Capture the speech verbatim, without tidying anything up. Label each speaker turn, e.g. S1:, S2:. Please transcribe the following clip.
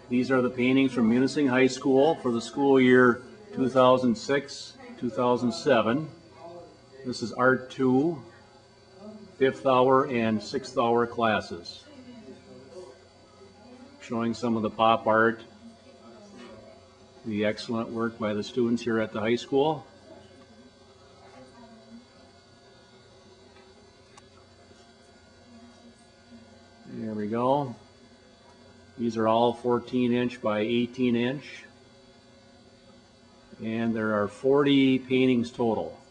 S1: These are the paintings from Munising High School for the school year two thousand six two thousand seven. This is Art two, fifth hour and sixth hour classes. Showing some of the pop art, the excellent work by the students here at the high school. There we go. These are all fourteen inch by eighteen inch. And there are forty paintings total.